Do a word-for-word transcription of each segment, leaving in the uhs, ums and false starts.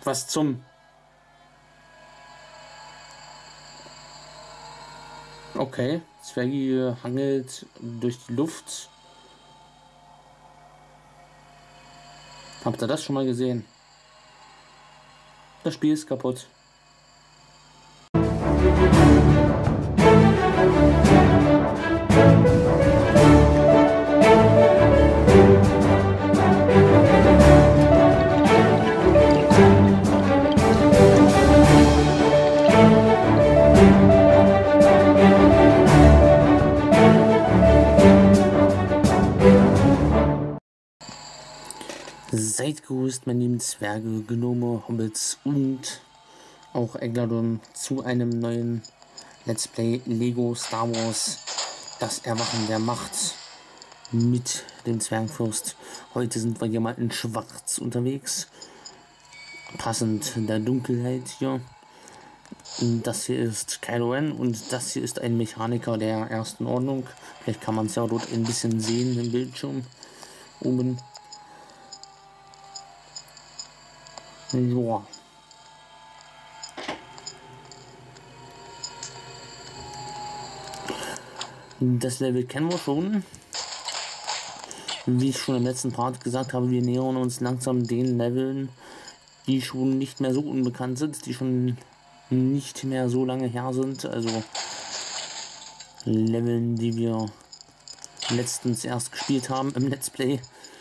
Was zum... Okay, Zwergi hangelt durch die Luft. Habt ihr das schon mal gesehen? Das Spiel ist kaputt. Seid gegrüßt, meine lieben Zwerge, Gnome, Hobbits und auch Egladon zu einem neuen Let's Play Lego Star Wars, das Erwachen der Macht mit dem Zwergenfürst. Heute sind wir hier mal in Schwarz unterwegs, passend der Dunkelheit hier. Das hier ist Kylo Ren und das hier ist ein Mechaniker der ersten Ordnung. Vielleicht kann man es ja dort ein bisschen sehen im Bildschirm oben. Ja. Das Level kennen wir schon. Wie ich schon im letzten Part gesagt habe, wir nähern uns langsam den Leveln, die schon nicht mehr so unbekannt sind, die schon nicht mehr so lange her sind. Also Leveln, die wir letztens erst gespielt haben im Let's Play.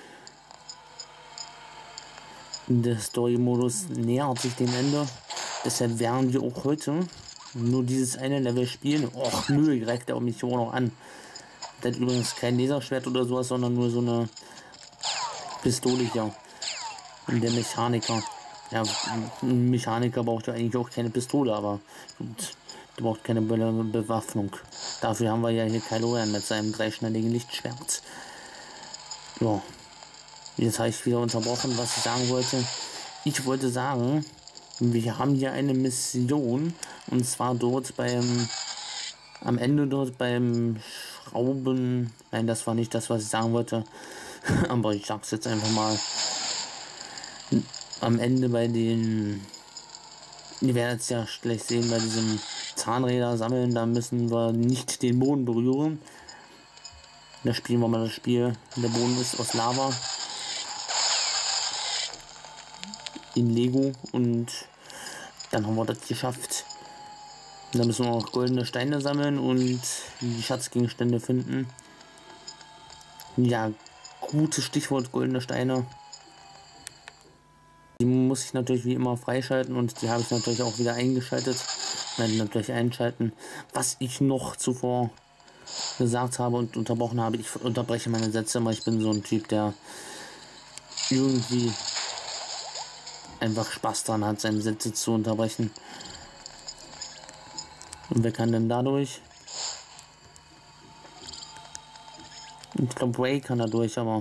Der Story-Modus nähert sich dem Ende. Deshalb werden wir auch heute nur dieses eine Level spielen. Och, nö, greift er mich auch noch an. Das ist übrigens kein Laserschwert oder sowas, sondern nur so eine Pistole hier. Und der Mechaniker. Ja, ein Mechaniker braucht ja eigentlich auch keine Pistole, aber gut, der braucht keine Be Bewaffnung. Dafür haben wir ja hier Kylo Ren mit seinem dreischneidigen Lichtschwert. Ja. Jetzt habe ich wieder unterbrochen, was ich sagen wollte. Ich wollte sagen, wir haben hier eine Mission, und zwar dort beim, am Ende dort beim Schrauben, nein, das war nicht das, was ich sagen wollte, aber ich sag's jetzt einfach mal, am Ende bei den, ihr werdet es ja gleich sehen, bei diesem Zahnräder sammeln, da müssen wir nicht den Boden berühren. Da spielen wir mal das Spiel, der Boden ist aus Lava. In Lego, und dann haben wir das geschafft. Und dann müssen wir auch goldene Steine sammeln und die Schatzgegenstände finden. Ja, gutes Stichwort goldene Steine. Die muss ich natürlich wie immer freischalten und die habe ich natürlich auch wieder eingeschaltet. Werde natürlich einschalten. Was ich noch zuvor gesagt habe und unterbrochen habe, ich unterbreche meine Sätze, weil ich bin so ein Typ, der irgendwie einfach Spaß dran hat, seine Sätze zu unterbrechen. Und wer kann denn dadurch? Ich glaube, Ray kann da durch, aber...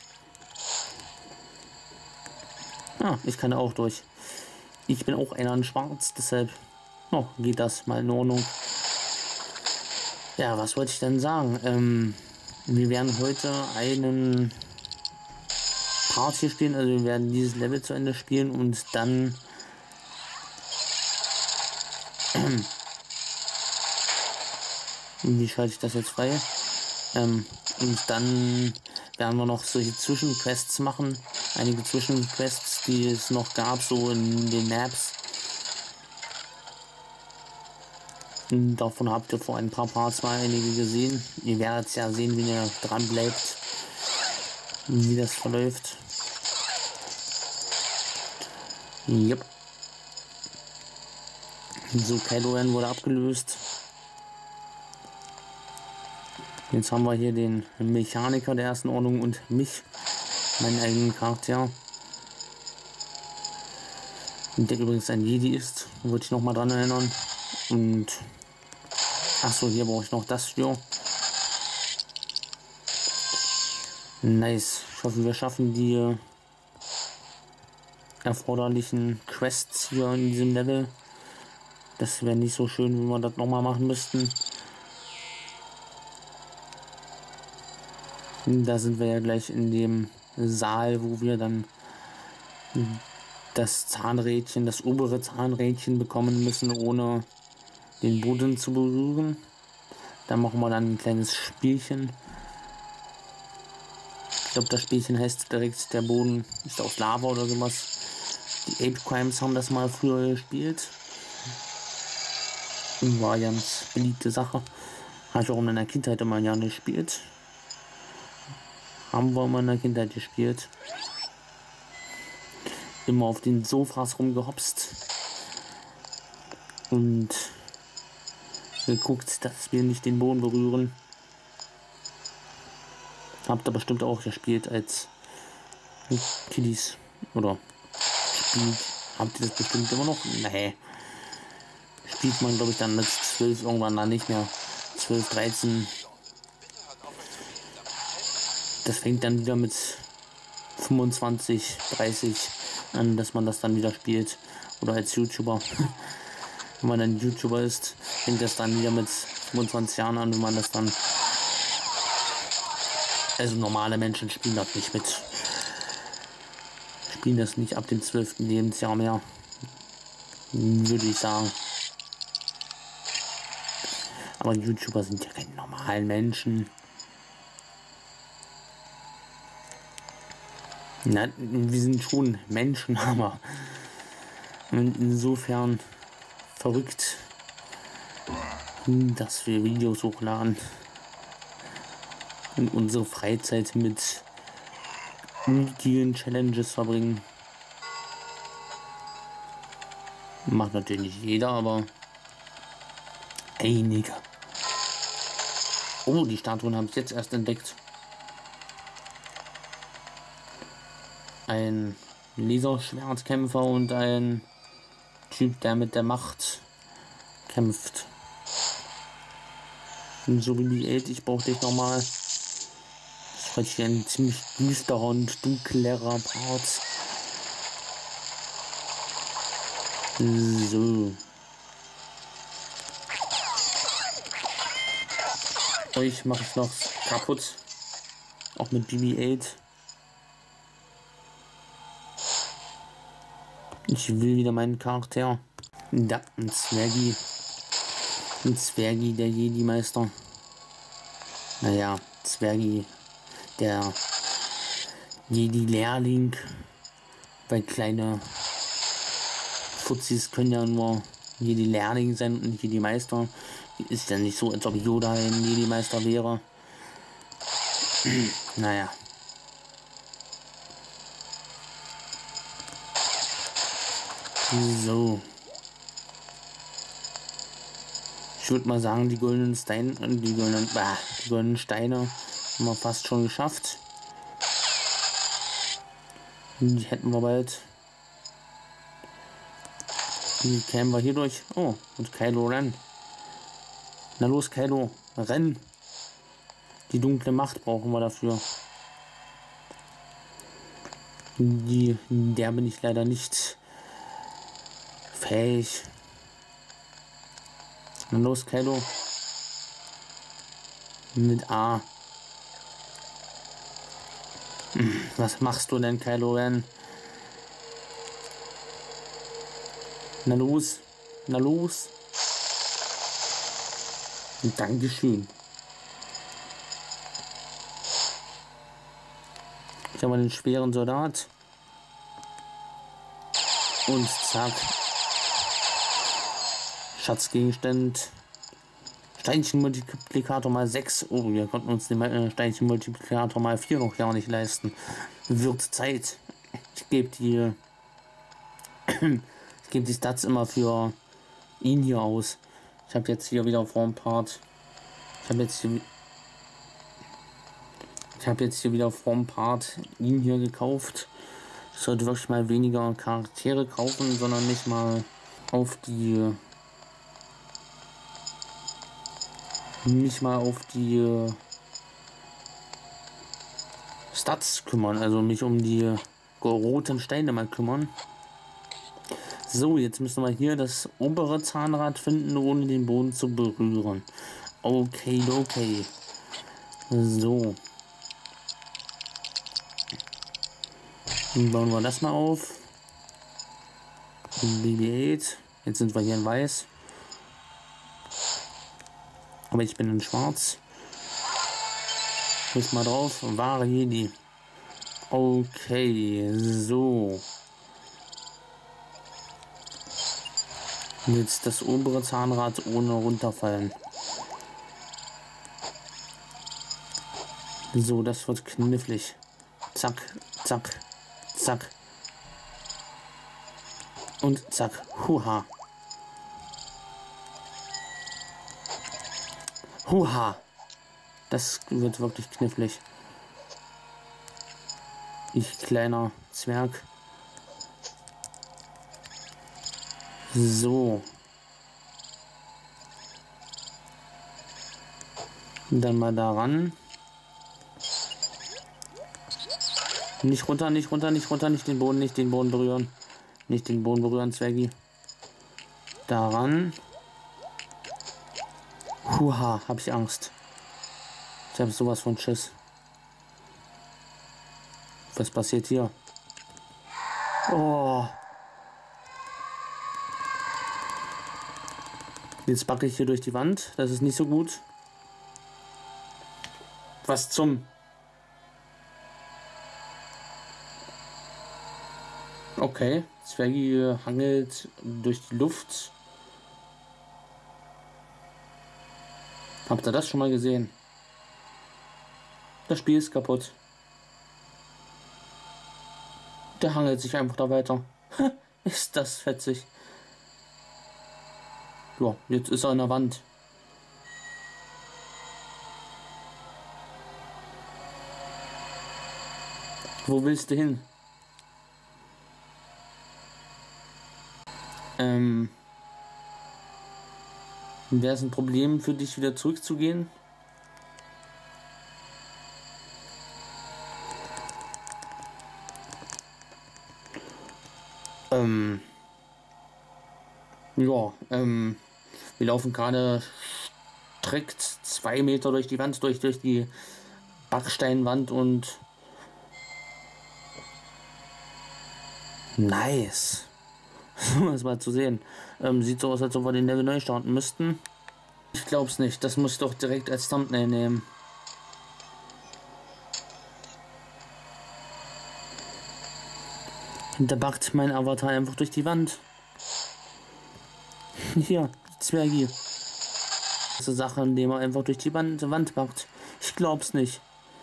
Ah, ich kann da auch durch. Ich bin auch einer in Schwarz, deshalb oh, geht das mal in Ordnung. Ja, was wollte ich denn sagen? Ähm, wir werden heute einen Part hier spielen, also wir werden dieses Level zu Ende spielen und dann wie schalte ich das jetzt frei? Ähm, und dann werden wir noch solche Zwischenquests machen, einige Zwischenquests, die es noch gab, so in den Maps. Und davon habt ihr vor ein paar Parts mal einige gesehen. Ihr werdet es ja sehen, wenn ihr dran bleibt, wie das verläuft. Yep. So, Kylo Ren wurde abgelöst. Jetzt haben wir hier den Mechaniker der ersten Ordnung und mich, meinen eigenen Charakter. Der übrigens ein Jedi ist, wollte ich noch mal dran erinnern. Und achso, hier brauche ich noch das hier. Nice. Ich hoffe, wir schaffen die erforderlichen Quests hier in diesem Level. Das wäre nicht so schön, wenn wir das nochmal machen müssten. Da sind wir ja gleich in dem Saal, wo wir dann das Zahnrädchen, das obere Zahnrädchen bekommen müssen, ohne den Boden zu berühren. Da machen wir dann ein kleines Spielchen. Ich glaube, das Spielchen heißt direkt, der Boden ist aus Lava oder sowas. Die Ape Crimes haben das mal früher gespielt. War eine ganz beliebte Sache. Habe ich auch in meiner Kindheit immer gerne gespielt. Haben wir immer in der Kindheit gespielt. Immer auf den Sofas rumgehopst. Und geguckt, dass wir nicht den Boden berühren. Habt ihr bestimmt auch gespielt als Kiddies. Oder spielt. Habt ihr das bestimmt immer noch? Nee. Spielt man, glaube ich, dann mit zwölf irgendwann dann nicht mehr. zwölf, dreizehn. Das fängt dann wieder mit fünfundzwanzig, dreißig an, dass man das dann wieder spielt. Oder als YouTuber. Wenn man dann YouTuber ist, fängt das dann wieder mit fünfundzwanzig Jahren an, wenn man das dann... Also normale Menschen spielen das nicht mit. Spielen das nicht ab dem zwölften Lebensjahr mehr. Würde ich sagen. Aber YouTuber sind ja keine normalen Menschen. Na, wir sind schon Menschen, aber insofern verrückt, dass wir Videos hochladen und unsere Freizeit mit nötigen Challenges verbringen. Macht natürlich nicht jeder, aber einige. Oh, die Statuen habe ich jetzt erst entdeckt. Ein Laserschwertkämpfer und ein Typ, der mit der Macht kämpft. Und so wie die Welt, ich brauche dich nochmal. Das ist heute hier ein ziemlich düsterer und dunklerer Part. So. Euch mache ich noch kaputt. Auch mit B B acht. Ich will wieder meinen Charakter. Da, ein Zwergi. Ein Zwergi, der Jedi-Meister. Naja, Zwergi, der Jedi-Lehrling. Weil kleine Fuzis können ja nur Jedi-Lehrling sein und nicht Jedi-Meister. Ist ja nicht so, als ob Yoda ein Jedi-Meister wäre. Naja. So. Ich würde mal sagen, die goldenen Steine, die goldenen, bah, die goldenen Steine haben wir fast schon geschafft. Die hätten wir bald. Wie kämen wir hier durch? Oh, und Kylo Ren. Na los, Kylo, renn! Die dunkle Macht brauchen wir dafür. Die, der bin ich leider nicht fähig. Na los, Kylo. Mit A. Was machst du denn, Kylo Ren? Na los, na los. Dankeschön. Ich habe einen schweren Soldat. Und zack. Schatzgegenstand. Steinchenmultiplikator mal sechs. Oh, wir konnten uns den Steinchenmultiplikator mal vier noch gar nicht leisten. Wird Zeit. Ich gebe die. Ich gebe die Stats immer für ihn hier aus. Ich habe jetzt hier wieder vor ein Part. Ich habe jetzt hier. Ich habe jetzt hier wieder vor ein Part ihn hier gekauft. Ich sollte wirklich mal weniger Charaktere kaufen, sondern nicht mal auf die. Nicht mal auf die Stats kümmern, also mich um die roten Steine mal kümmern. So, jetzt müssen wir hier das obere Zahnrad finden, ohne den Boden zu berühren. Okay, okay. So. Dann bauen wir das mal auf. B B acht. Jetzt sind wir hier in weiß. Aber ich bin in schwarz. Muss mal drauf. Wahre Jedi. Okay, so. Jetzt das obere Zahnrad ohne runterfallen. So, das wird knifflig. Zack, zack, zack. Und zack. Huha. Huha. Das wird wirklich knifflig. Ich kleiner Zwerg. So. Dann mal daran. Nicht runter, nicht runter, nicht runter, nicht den Boden, nicht den Boden berühren. Nicht den Boden berühren, Zwergi. Daran. Huha, hab ich Angst. Ich habe sowas von Schiss. Was passiert hier? Oh. Jetzt backe ich hier durch die Wand. Das ist nicht so gut. Was zum... Okay, Zwergi hangelt durch die Luft. Habt ihr das schon mal gesehen? Das Spiel ist kaputt. Der hangelt sich einfach da weiter. Ist das fetzig. Ja, jetzt ist er an der Wand. Wo willst du hin? Ähm, wäre es ein Problem für dich, wieder zurückzugehen? Ähm, ja, ähm, wir laufen gerade strikt zwei Meter durch die Wand, durch, durch die Backsteinwand und nice. Das mal zu sehen. Ähm, sieht so aus, als ob wir den Level neu starten müssten. Ich glaub's nicht. Das muss ich doch direkt als Thumbnail nehmen. Da backt mein Avatar einfach durch die Wand. Hier, Zwergi. Das ist eine Sache, indem er einfach durch die Wand, Wand backt. Ich glaub's nicht.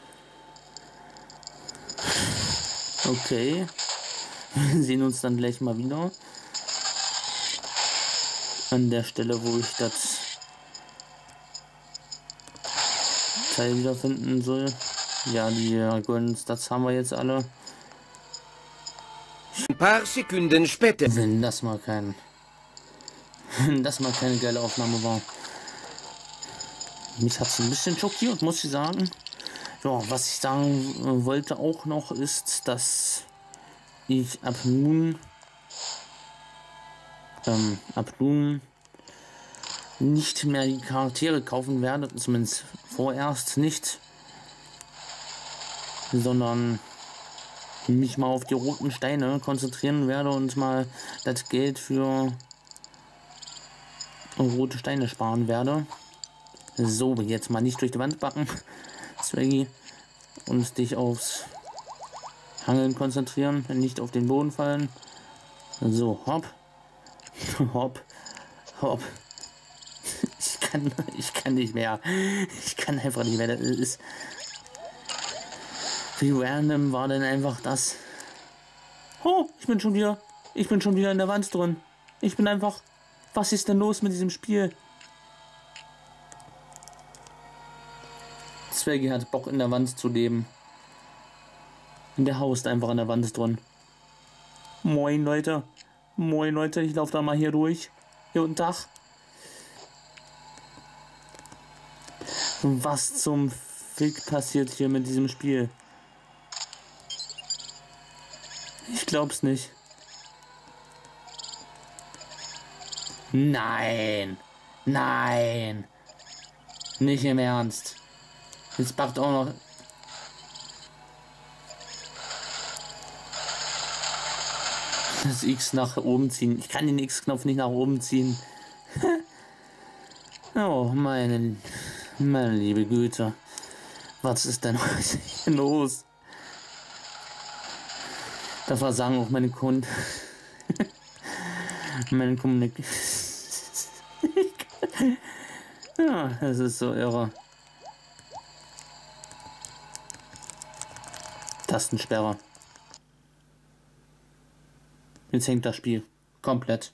Okay. Wir sehen uns dann gleich mal wieder. An der Stelle, wo ich das Teil wiederfinden soll. Ja, die goldenen Stats haben wir jetzt alle. Ein paar Sekunden später. Wenn das mal kein... Wenn das mal keine geile Aufnahme war. Mich hat es ein bisschen schockiert, muss ich sagen. Ja, was ich sagen wollte auch noch ist, dass ich ab nun ähm, ab nun nicht mehr die Charaktere kaufen werde, zumindest vorerst nicht, sondern mich mal auf die roten Steine konzentrieren werde und mal das Geld für rote Steine sparen werde. So, jetzt mal nicht durch die Wand backen, Zwergi, und dich aufs Hangeln konzentrieren, nicht auf den Boden fallen. So, hopp, hopp, hopp. Ich kann, ich kann nicht mehr. Ich kann einfach nicht mehr. Das ist... Wie random war denn einfach das? Oh, ich bin schon wieder... Ich bin schon wieder in der Wand drin. Ich bin einfach... Was ist denn los mit diesem Spiel? Zwergi hat Bock in der Wand zu leben. Und der haust einfach an der Wand drin. Moin Leute. Moin Leute, ich laufe da mal hier durch. Hier und Tag. Was zum Fick passiert hier mit diesem Spiel? Ich glaub's nicht. Nein. Nein. Nicht im Ernst. Jetzt backt auch noch... das X nach oben ziehen. Ich kann den X-Knopf nicht nach oben ziehen. Oh, meine, meine liebe Güte. Was ist denn heute hier los? Da versagen auch meine Kunden. meine Kommunikation. Ja, das ist so irre. Tastensperre. Jetzt hängt das Spiel komplett.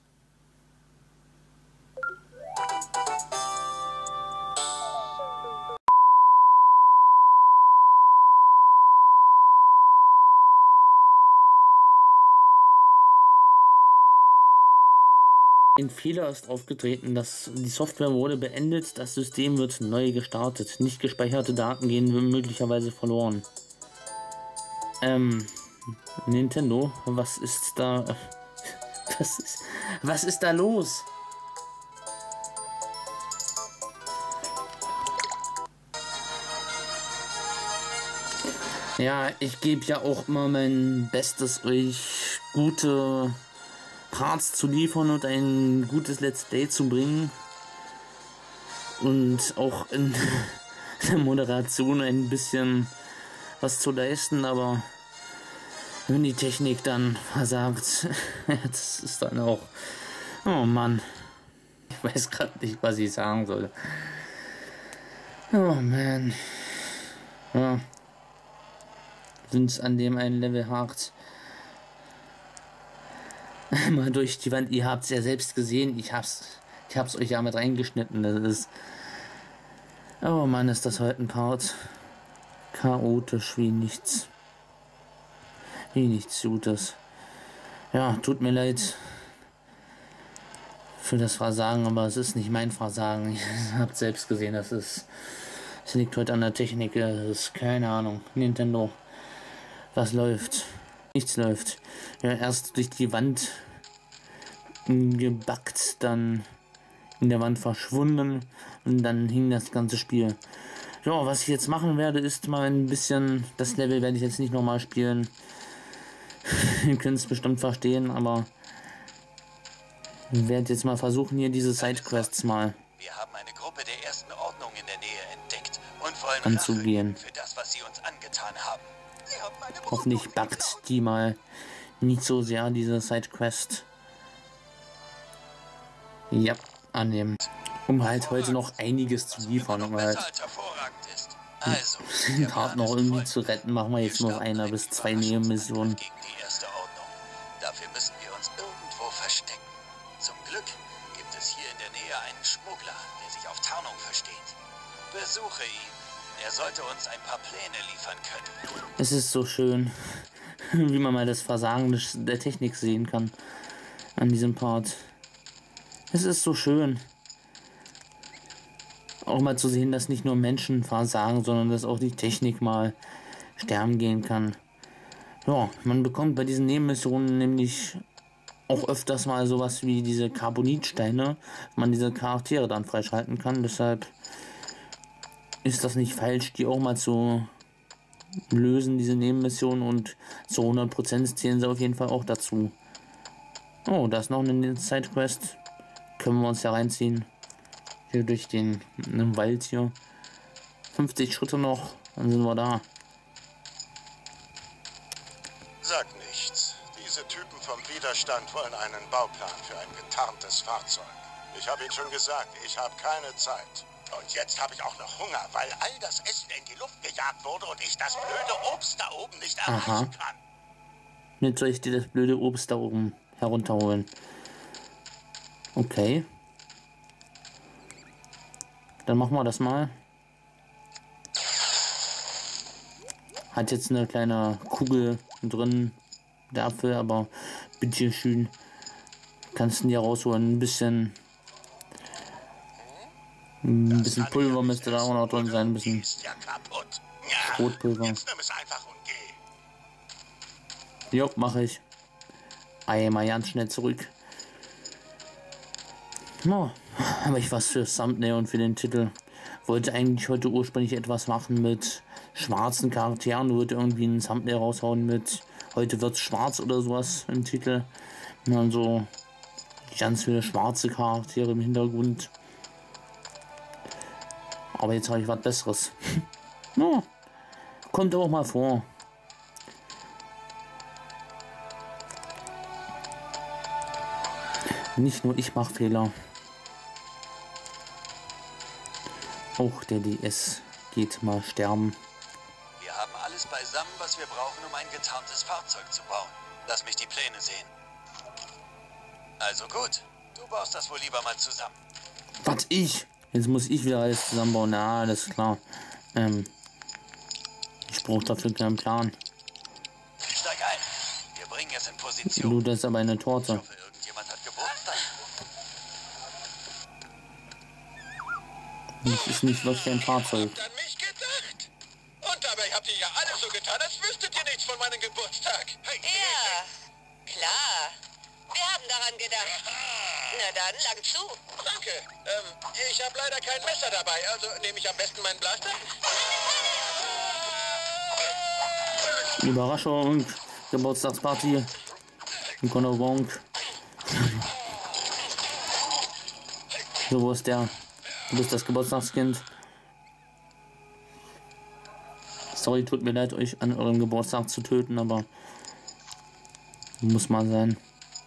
Ein Fehler ist aufgetreten, dass die Software wurde beendet, das System wird neu gestartet. Nicht gespeicherte Daten gehen möglicherweise verloren. Ähm, Nintendo, was ist da... Was ist, was ist da los? Ja, ich gebe ja auch immer mein Bestes, euch gute Parts zu liefern und ein gutes Let's Play zu bringen. Und auch in der Moderation ein bisschen was zu leisten, aber wenn die Technik dann versagt, das ist dann auch... Oh Mann. Ich weiß gerade nicht, was ich sagen soll. Oh man. Ja. Sind an dem einen Level hakt. Mal durch die Wand. Ihr habt es ja selbst gesehen. Ich hab's, ich hab's euch ja mit reingeschnitten. Das ist... Oh Mann, ist das heute ein Part. Chaotisch wie nichts. Wie nichts Gutes. Ja, tut mir leid für das Versagen, aber es ist nicht mein Versagen. Ich habt selbst gesehen, das ist... Es liegt heute an der Technik. Das ist keine Ahnung. Nintendo. Was läuft? Nichts läuft. Ja, erst durch die Wand gebackt, dann in der Wand verschwunden und dann hing das ganze Spiel. Ja, was ich jetzt machen werde, ist mal ein bisschen... Das Level werde ich jetzt nicht nochmal spielen. Ihr könnt es bestimmt verstehen, aber ich werde jetzt mal versuchen, hier diese Sidequests mal Wir haben eine Gruppe der ersten Ordnung in der Nähe entdeckt und wollen anzugehen. Rache für das, was sie uns angetan haben. Sie haben meine Hoffentlich Brust backt geklaut. die mal nicht so sehr, diese Sidequest. Ja, annehmen. Um halt heute noch einiges zu liefern, um halt Besser als hervorragend ist. Also, den der Part Plan noch ist irgendwie folgender. zu retten, machen wir jetzt Wir noch starten einer eine bis zwei Überraschungsangriff Nebenmissionen. gegen die erste Ordnung. Dafür müssen wir uns irgendwo verstecken. Zum Glück gibt es hier in der Nähe einen Schmuggler, der sich auf Tarnung versteht. Besuche ihn. Er sollte uns ein paar Pläne liefern können. Es ist so schön, wie man mal das Versagen des- der Technik sehen kann an diesem Part. Es ist so schön. Auch mal zu sehen, dass nicht nur Menschen versagen, sondern dass auch die Technik mal sterben gehen kann. Ja, man bekommt bei diesen Nebenmissionen nämlich auch öfters mal sowas wie diese Carbonitsteine, wo man diese Charaktere dann freischalten kann. Deshalb ist das nicht falsch, die auch mal zu lösen, diese Nebenmissionen, und zu hundert Prozent zählen sie auf jeden Fall auch dazu. Oh, da ist noch eine Sidequest. Können wir uns ja reinziehen. Hier durch den, den Wald hier. fünfzig Schritte noch, dann sind wir da. Sag nichts. Diese Typen vom Widerstand wollen einen Bauplan für ein getarntes Fahrzeug. Ich habe ihnen schon gesagt, ich habe keine Zeit. Und jetzt habe ich auch noch Hunger, weil all das Essen in die Luft gejagt wurde und ich das blöde Obst da oben nicht erreichen Aha. kann. Jetzt soll ich dir das blöde Obst da oben herunterholen. Okay. Dann machen wir das mal. Hat jetzt eine kleine Kugel drin, der Apfel, aber bitteschön. Kannst du dir rausholen. Ein bisschen... Ein bisschen Pulver müsste da auch noch drin sein. Ein Die bisschen ist ja kaputt. Ja, Rotpulver. jetzt nimm es einfach und geh. Jo, mache ich. Einmal ganz schnell zurück. No, habe ich was für Thumbnail und für den Titel. Wollte eigentlich heute ursprünglich etwas machen mit schwarzen Charakteren. Wollte irgendwie ein Thumbnail raushauen mit heute wird's schwarz oder sowas im Titel. Also ganz viele schwarze Charaktere im Hintergrund. Aber jetzt habe ich was Besseres. Ja, kommt auch mal vor. Nicht nur ich mache Fehler. Auch der D S geht mal sterben. Wir haben alles beisammen, was wir brauchen, um ein getarntes Fahrzeug zu bauen. Lass mich die Pläne sehen. Also gut, du baust das wohl lieber mal zusammen. Was, ich? Jetzt muss ich wieder alles zusammenbauen. Na, alles klar. Ähm, ich brauche dafür keinen Plan. Steig ein. Wir bringen es in Position. Du, das ist aber eine Ich Torte. hoffe, irgendjemand hat Geburtstag. Das ist nicht wirklich ein Fahrzeug. Habt an mich gedacht? Und dabei habt ihr ja alle so getan, als wüsstet ihr nichts von meinem Geburtstag. Hey, Ja, klar. Wir haben daran gedacht. Na dann, lang zu. danke. Ähm, ich habe leider kein Messer dabei, also nehme ich am besten meinen Blaster. Überraschung. Geburtstagsparty. In Konoronk. So, wo ist der? Du bist das Geburtstagskind. Sorry, tut mir leid, euch an eurem Geburtstag zu töten, aber muss mal sein.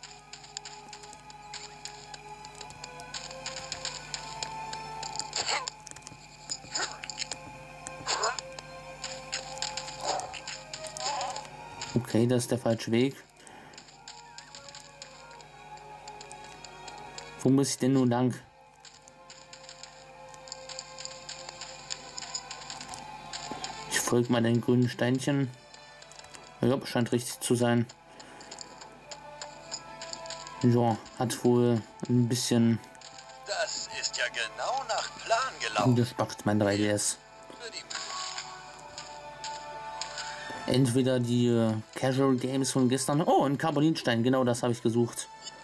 Okay, das ist der falsche Weg. Wo muss ich denn nun lang? Ich folge mal den grünen Steinchen. Ja, scheint richtig zu sein. Ja, hat wohl ein bisschen Das ist ja genau nach Plan gelaufen. gespackt, mein drei D S. Für die Entweder die äh, Casual Games von gestern. Oh, ein Carboninstein, genau das habe ich gesucht.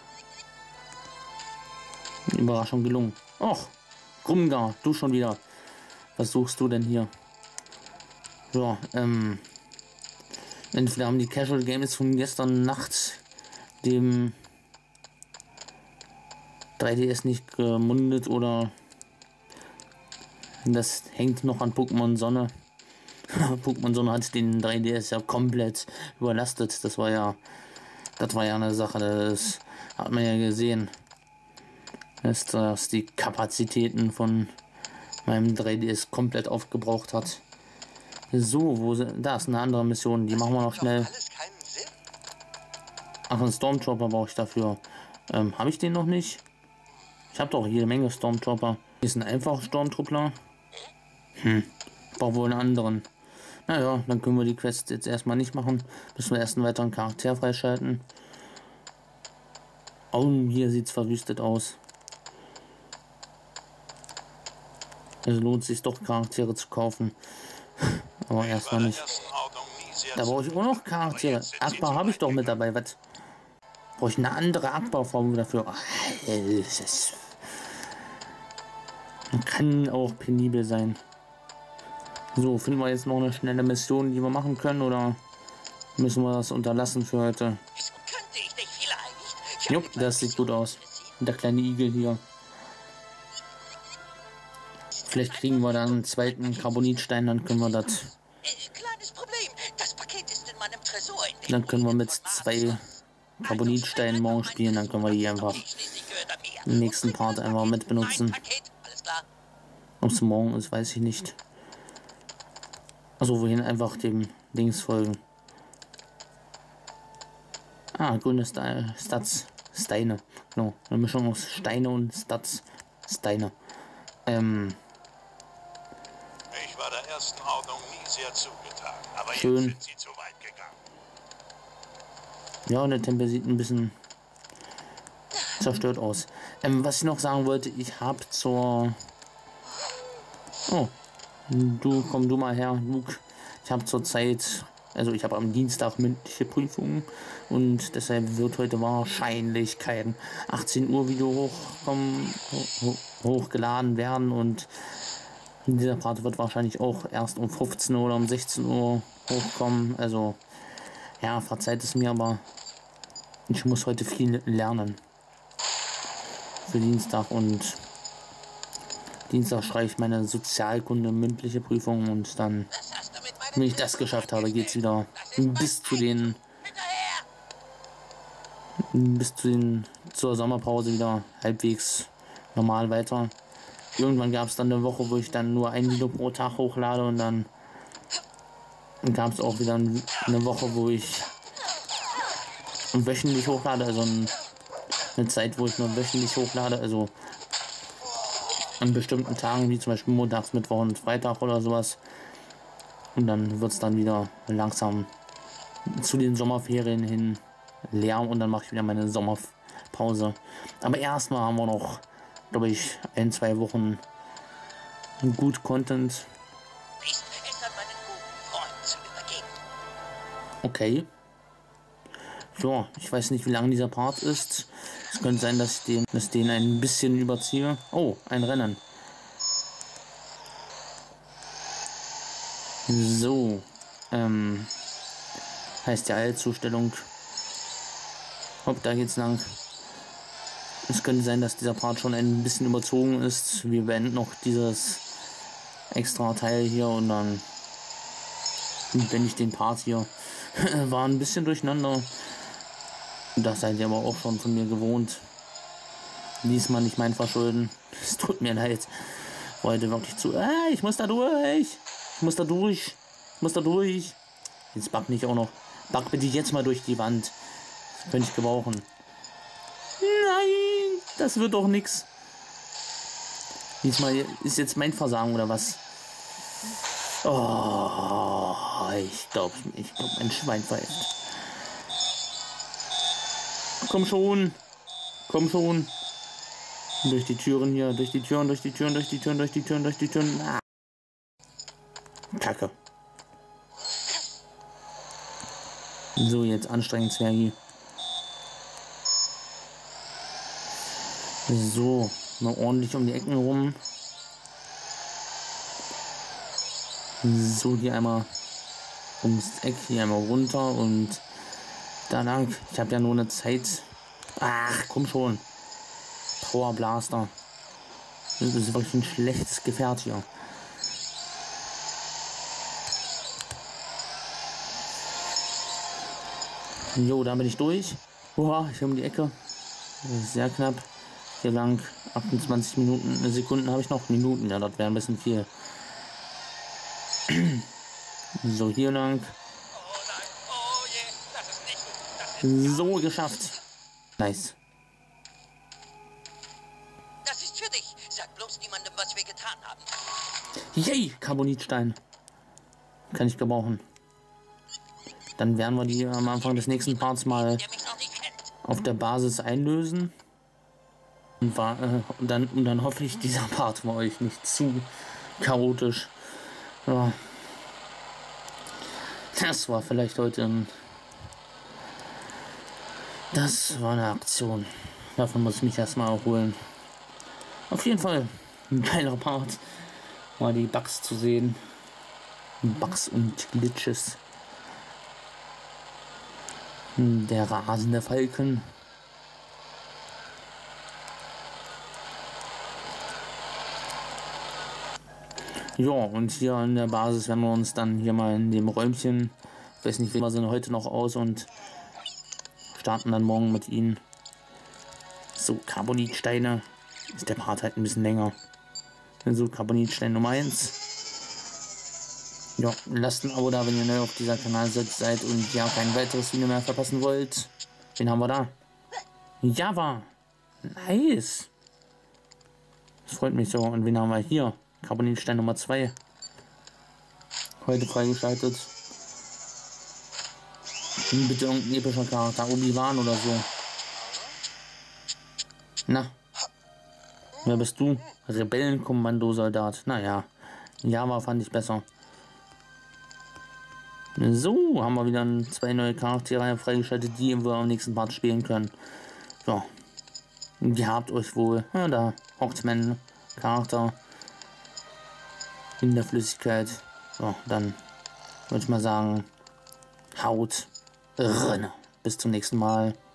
Überraschung gelungen. Och, Grumgar, du schon wieder. Was suchst du denn hier? Ja, ähm. Entweder haben die Casual Games von gestern Nacht dem drei D S nicht gemundet oder das hängt noch an Pokémon Sonne. Pokémon Sonne hat den drei D S ja komplett überlastet. Das war ja, das war ja eine Sache, das hat man ja gesehen, dass das die Kapazitäten von meinem drei D S komplett aufgebraucht hat. So, wo sind, da ist eine andere Mission, die machen wir noch schnell. alles keinen Sinn. Ach, einen Stormtrooper brauche ich dafür. Ähm, habe ich den noch nicht? Ich habe doch jede Menge Stormtrooper. Hier ist ein einfacher Stormtrooper. Hm, brauche wohl einen anderen. Naja, dann können wir die Quest jetzt erstmal nicht machen, bis wir erst einen weiteren Charakter freischalten. Oh, hier sieht es verwüstet aus. Es lohnt sich doch, Charaktere zu kaufen. Aber erstmal nicht. Da brauche ich auch noch Charaktere. Akbar habe ich doch mit dabei. Was? Brauche ich eine andere Akbar-Form dafür? Ach, das ist, kann auch penibel sein. So, finden wir jetzt noch eine schnelle Mission, die wir machen können, oder müssen wir das unterlassen für heute? Könnte ich dich vielleicht? Jupp, das sieht gut aus. Und der kleine Igel hier. Vielleicht kriegen wir dann einen zweiten Carbonitstein, dann können wir das. Äh, kleines Problem. Das Paket ist in meinem Tresor. In dem Dann können wir mit zwei Carbonitsteinen morgen spielen, dann können wir die einfach im nächsten Part einfach mit benutzen. Alles klar. Ob es morgen ist, weiß ich nicht. Also wohin einfach dem Dings folgen. Ah, grüne Sta- Stats. Steine. Genau. Eine Mischung aus Steine und Stats. Steine. Ähm. Ich war der ersten Ordnung nie sehr zugetan, aber Schön. jetzt sind sie zu weit gegangen. Ja, und der Tempel sieht ein bisschen zerstört aus. Ähm, was ich noch sagen wollte, ich habe zur... Oh, du, komm du mal her, Luke. Ich habe zurzeit, also ich habe am Dienstag mündliche Prüfungen und deshalb wird heute wahrscheinlich kein achtzehn Uhr Video hochkommen, ho hochgeladen werden und dieser Part wird wahrscheinlich auch erst um fünfzehn Uhr oder um sechzehn Uhr hochkommen. Also ja, verzeiht es mir, aber Ich muss heute viel lernen. Für Dienstag und Dienstag schreibe ich meine Sozialkunde mündliche Prüfung und dann, wenn ich das geschafft habe, geht es wieder bis zu den bis zu den zur Sommerpause wieder halbwegs normal weiter. Irgendwann gab es dann eine Woche, wo ich dann nur ein Video pro Tag hochlade und dann gab es auch wieder eine Woche, wo ich wöchentlich hochlade, also eine Zeit, wo ich nur wöchentlich hochlade, also an bestimmten Tagen, wie zum Beispiel montags, Mittwoch und Freitag oder sowas. Und dann wird es dann wieder langsam zu den Sommerferien hin leer und dann mache ich wieder meine Sommerpause. Aber erstmal haben wir noch, glaube ich, ein, zwei Wochen gut Content. Okay. Ja, ich weiß nicht, wie lang dieser Part ist. Es könnte sein, dass ich den, dass den ein bisschen überziehe. Oh, ein Rennen. So. Ähm. Heißt die Eilzustellung. Hopp, da geht's lang. Es könnte sein, dass dieser Part schon ein bisschen überzogen ist. Wir beenden noch dieses extra Teil hier und dann beende ich den Part hier. War ein bisschen durcheinander. Das seid ihr aber auch schon von mir gewohnt. Diesmal nicht mein Verschulden. Es tut mir leid. Heute wirklich zu. Äh, ich muss da durch. Ich muss da durch. Ich muss da durch. Jetzt back nicht auch noch. Back bitte jetzt mal durch die Wand. Das könnte ich gebrauchen. Nein, das wird doch nix. Diesmal ist jetzt mein Versagen oder was? Oh, ich glaube, ich glaube, ein Schwein pfeift. Komm schon. Komm schon. Durch die Türen hier, durch die Türen, durch die Türen, durch die Türen, durch die Türen, durch die Türen. Ah. Kacke. So, jetzt anstrengend, Zwergi. So, mal ordentlich um die Ecken rum. So, hier einmal ums Eck, hier einmal runter und da lang. Ich habe ja nur eine Zeit. Ach, komm schon. Power Blaster. Das ist wirklich ein schlechtes Gefährt hier. Jo, da bin ich durch. Oha, ich habe um die Ecke. Sehr knapp. Hier lang. achtundzwanzig Minuten, Sekunden habe ich noch. Minuten, ja, das wäre ein bisschen viel. So, hier lang. So, geschafft. Nice. Das ist für dich. Sag bloß niemandem, was wir getan haben. Yay, Carbonitstein. Kann ich gebrauchen. Dann werden wir die am Anfang des nächsten Parts mal auf der Basis einlösen. Und, war, äh, und, dann, und dann hoffe ich, dieser Part war euch nicht zu chaotisch. Ja. Das war vielleicht heute ein... Das war eine Aktion. Davon muss ich mich erstmal erholen. Auf jeden Fall ein geiler Part. Mal die Bugs zu sehen. Bugs und Glitches. Der rasende Falken. Ja, und hier an der Basis werden wir uns dann hier mal in dem Räumchen, ich weiß nicht, wir sind heute noch aus und starten dann morgen mit ihnen. So, Carbonitsteine. Ist der Part halt ein bisschen länger. So, Carbonitstein Nummer eins. Ja, lasst ein Abo da, wenn ihr neu auf dieser Kanal seid und ja kein weiteres Video mehr verpassen wollt. Wen haben wir da? Java. Nice. Das freut mich so. Und wen haben wir hier? Carbonitstein Nummer zwei. Heute freigeschaltet. Bitte irgendein epischer Charakter. Obi-Wan oder so. Na. Wer bist du? Rebellenkommandosoldat. Naja. Java fand ich besser. So, haben wir wieder zwei neue Charaktere freigeschaltet, die wir am nächsten Part spielen können. So. Ihr habt euch wohl. Ja, da hockt mein Charakter in der Flüssigkeit. So, dann würde ich mal sagen, haut rein. Bis zum nächsten Mal.